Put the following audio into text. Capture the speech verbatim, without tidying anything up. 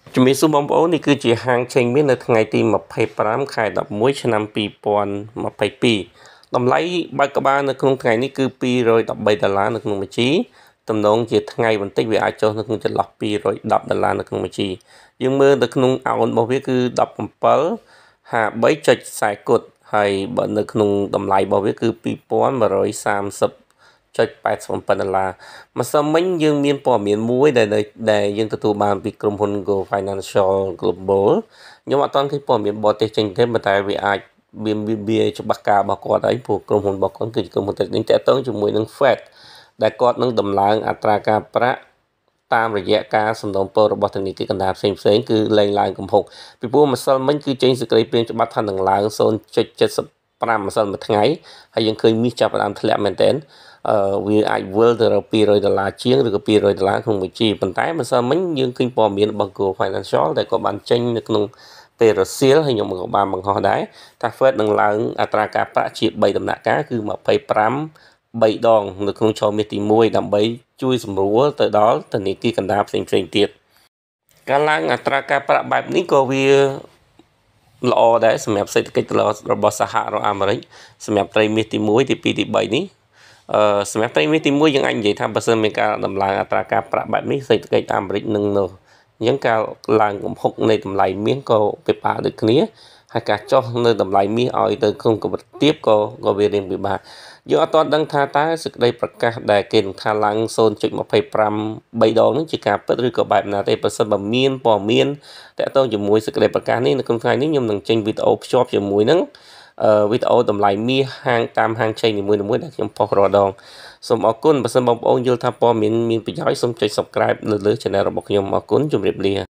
ជំរាបសួរបងប្អូននេះគឺជាហាងចេញមាននៅថ្ងៃទីម្ភៃប្រាំខែដប់មួយឆ្នាំពីរពាន់ម្ភៃពីរតម្លៃបើកក្បាលនៅក្នុងថ្ងៃនេះគឺពីររយដប់បីដុល្លារនៅក្នុងមួយជីទំនងជាថ្ងៃបន្តិចវាអាចចុះនៅក្នុងចន្លោះពីររយដប់ដុល្លារនៅក្នុងមួយជីយើងមើលនៅក្នុងអោនរបស់វាគឺដប់bảyហាបីចុចខ្សែគត់ហើយបើនៅក្នុងតម្លៃរបស់វាគឺពីរពាន់មួយរយសាមសិបចុចប៉ែតសិបbảyដុល្លារម្សិលមិញយើងមានព័ត៌មានមួយដែលដែលយើងទទួលបានពីក្រុមហ៊ុន Go Financial Global ខ្ញុំអត់ទាន់ឃើញព័ត៌មានបរទេសចេញទេប៉ុន្តែវាអាចវាវាច្បាស់ការរបស់គាត់ហើយព្រោះក្រុមហ៊ុនរបស់គាត់គឺជាក្រុមហ៊ុនដែលតាក់ទងជាមួយនឹង Fed ដែលគាត់នឹងដំឡើងអត្រាការប្រាក់តាមរយៈការសំណូមពររបស់ធនាគារកណ្ដាលផ្សេងផ្សេងគឺលែងឡើងកំហុកពីព្រោះម្សិលមិញគឺចេញសេចក្តីព្រាងច្បាប់ថានឹងឡើងศูนย์จุดเจ็ดห้าម្សិលមួយថ្ងៃហើយយើងឃើញមាសចាប់ផ្ដើមធ្លាក់មែនទែនអឺវាអាចវិលទៅរកពីររយដុល្លារជាងឬក៏ពីររយដុល្លារក្នុងមួយជីប៉ុន្តែម្សិលមិញយើងឃើញព័ត៌មានរបស់ Go Financial ដែលក៏បានចេញនៅក្នុងពេលរសៀលហើយខ្ញុំក៏បានបង្ហោះដែរថា Fed នឹងឡើងអត្រាការប្រាក់ជាបីដំណាក់កាលគឺម្ភៃប្រាំបីដងនៅក្នុងឆមាសទីមួយដើម្បីជួយសម្រួលទៅដល់ធនាគារកណ្ដាលផ្សេងផ្សេងទៀតការឡើងអត្រាការប្រាក់បែបនេះក៏វាល្អដែរសម្រាប់សេដ្ឋកិច្ចរបស់សហរដ្ឋអាមេរិកសម្រាប់ត្រីមាសទីមួយទីពីរទីបីនេះអឺសម្រាប់ត្រីមាសទីមួយយើងអាចនិយាយថាបើសិនមានការដំឡើងអត្រាការប្រាក់បែបនេះសេដ្ឋកិច្ចអាមេរិកនឹងនៅអញ្ចឹងការឡើងកំហុកនៃតម្លៃមាសក៏ពិបាកដូចគ្នាហើយការចុះនៅតម្លៃមាសឲ្យទៅក្នុងកម្រិតទាបក៏ក៏វារៀងពិបាកយើងអត់ទាន់ដឹងថាតើសេចក្តីប្រកាសដែលគេនឹងថាឡើងศูนย์จุดยี่สิบห้าបីដងនេះជាការពិតឬក៏បែបណាទេបើសិនបើមានព័ត៌មានតាក់ទងជាមួយសេចក្តីប្រកាសនេះនៅក្នុងថ្ងៃនេះខ្ញុំនឹងចេញវីដេអូភ្ជាប់ជាមួយនឹងអឺវីដេអូតម្លៃមាសហាងតាមហាងឆេងនីមួយៗដែលខ្ញុំផុសរាល់ដងសូមអរគុណបើសិនបងប្អូនយល់ថាព័ត៌មានមានប្រយោជន៍សូមចុច Subscribe នៅលើ Channel របស់ខ្ញុំអរគុណជម្រាបលា